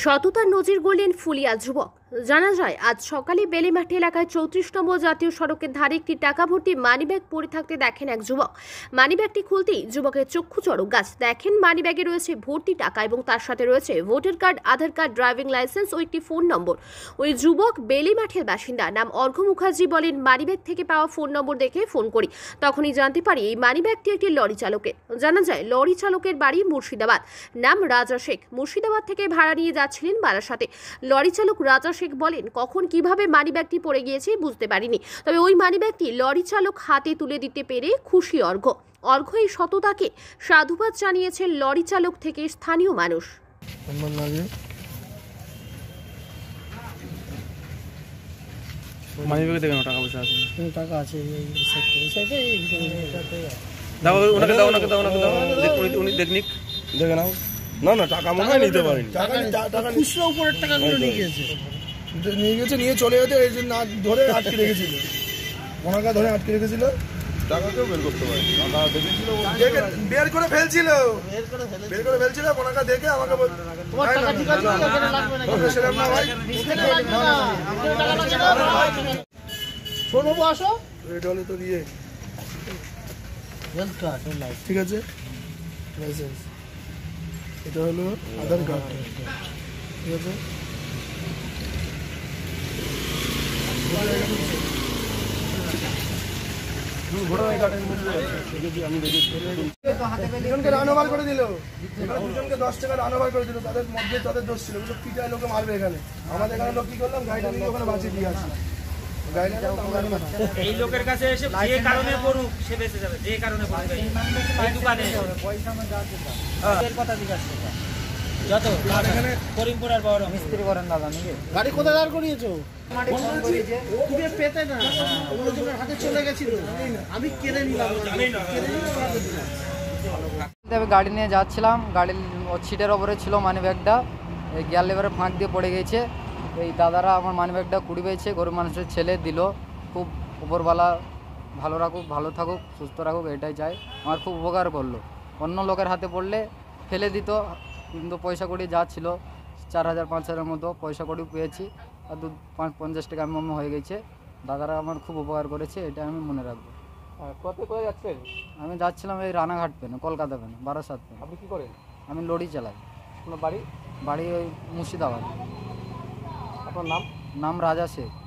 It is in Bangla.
সততার নজির গড়লেন ফুলিয়া যুবক। জানা যায় আজ সকালে বেলেমাটি এলাকায় 34 নম্বর জাতীয় সড়কের ধারে একটি টাকা ভর্তি মানিব্যাগ পড়ে থাকতে দেখেন এক যুবক। মানিব্যাগটি খুলতেই যুবকের চক্ষু চড়ক গাছ। দেখেন মানিব্যাগে রয়েছে ভর্তি টাকা এবং তার সাথে রয়েছে voter card, Aadhaar card, driving licence ও একটি ফোন নম্বর। ওই যুবক বেলেমাঠের বাসিন্দা, নাম অর্ঘ্য মুখার্জি। বলেন, মানিব্যাগ থেকে পাওয়া ফোন নম্বর দেখে ফোন করি, তখনই জানতে পারি এই মানিব্যাগটি একটি লরি চালকের। জানা যায় লরি চালকের বাড়ি মুর্শিদাবাদ, নাম রাজা শেখ। মুর্শিদাবাদ থেকে ভাড়া নিয়ে যাচ্ছিলেন বারাসাতে। লরি চালক রাজা শেখ বলেন, কখন কিভাবে মানিব্যাগটি পড়ে গিয়েছে বুঝতে পারিনি, তবে ওই মানিব্যাগটি লরি চালক হাতে তুলে দিতে পেরে খুশি অর্ঘ্য। এই সততাকে সাধুবাদ জানিয়েছেন লরি চালক থেকে স্থানীয় মানুষ। মানিব্যাগে দেখেন টাকা পয়সা আছে, টাকা আছে এই সাইডে দাও ওনাকে দাও উনি দেখনিক দেখে নাও। না না, টাকা মনে হয় নিতে পারিনি। টাকা খুচরো উপরের টাকাগুলো নিয়ে গেছে, নিয়ে চলে যেতে এই জন্য ধরে আটকে রেখেছিল, ওনাকে ধরে আটকে রেখেছিল। টাকাকেও বের করতে পারে, টাকা দেখেছিল, বের করে ফেলছিল, ওনাকে দেখে আমাকে তো দিয়ে ঠিক আছে। লাইসেন্স, এটা হলো আধার কার্ড, ঠিক আছে। দুজনকে রানওভার করে দিল, দুজনকে 10 টাকা রানওভার করে দিল। তাদের মধ্যে তাদের দোষ ছিল, পিটায় লোকে মারবে এখানে। আমাদের এখানে লোক কি করলাম, গাড়িটা নিয়ে ওখানে বাঁচিয়ে দিয়ে আসি। এই লোকের কাছে এসে যে কারণে পড়ুক সে বেঁচে যাবে, যে কারণে পড়বে এই দোকানে এর কথা জিজ্ঞাসা করবে। যত এখানে করিমপুর আর বড় মিস্ত্রি করেন দাদা নাকি? গাড়ি কোথায় দাঁড় করিয়েছো? তুমি পেতে না, ওজনের হাতে চলে গেছিল, আমি কেড়ে নিলাম। আমি গাড়ি নিয়ে যাচ্ছিলাম, গাড়ির সিটের ওপরে ছিল মানিব্যাগটা, এই গিয়ার লেভারে ফাঁক দিয়ে পড়ে গেছে। এই দাদারা আমার মানিব্যাগটা কুড়ি পেয়েছে, গরিব মানুষের ছেলে দিল। খুব উপরওয়ালা ভালো রাখুক, ভালো থাকুক, সুস্থ রাখুক, এটাই চাই। আমার খুব উপকার করলো। অন্য লোকের হাতে পড়লে ফেলে দিত, কিন্তু পয়সা কড়ি যা ছিল 4000-5000 মতো পয়সা কড়ি পেয়েছি, আর 50 টাকা আমার হয়ে গেছে। দাদারা আমার খুব উপকার করেছে, এটা আমি মনে রাখবো। কোথায় যাচ্ছেন? আমি যাচ্ছিলাম এই রানাঘাট পেনে, কলকাতা পেনে, বারাসাত পেনে। আপনি কি করেন? আমি লরি চালাই। আপনার বাড়ি? বাড়ি ওই মুর্শিদাবাদ। আপনার নাম? নাম রাজা শেখ।